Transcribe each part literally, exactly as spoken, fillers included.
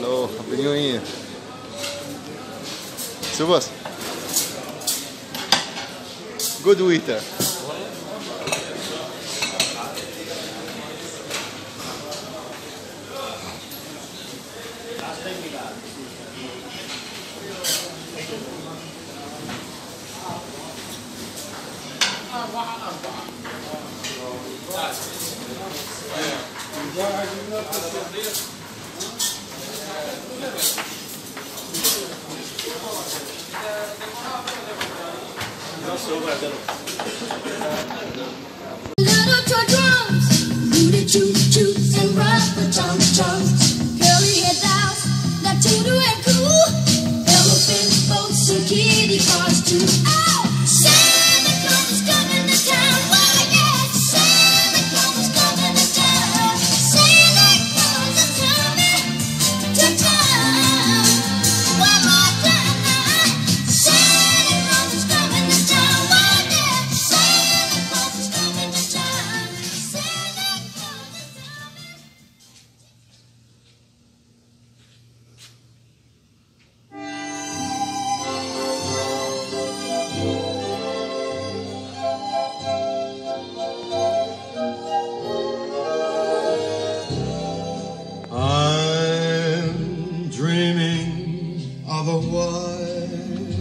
Hello, Happy New Year. Servus. Good winter. Little toy drums, booty choo choo and rubber tum tums, curly head dolls, that toodoo and cool, elephant boats and kitty cars too. Oh, Santa Claus is coming to town. Oh yeah, Santa Claus is coming to town. Santa Claus is coming to town. One more time now. Santa Claus is coming to town. Oh yeah, Santa Claus is coming to town. Santa Claus is coming. I'm dreaming of a white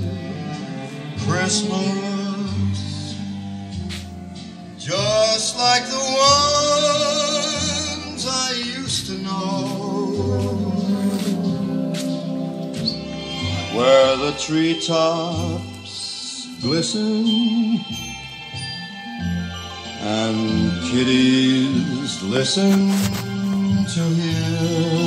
Christmas, just like the ones I used to know, where the treetops glisten and kitties listen to hear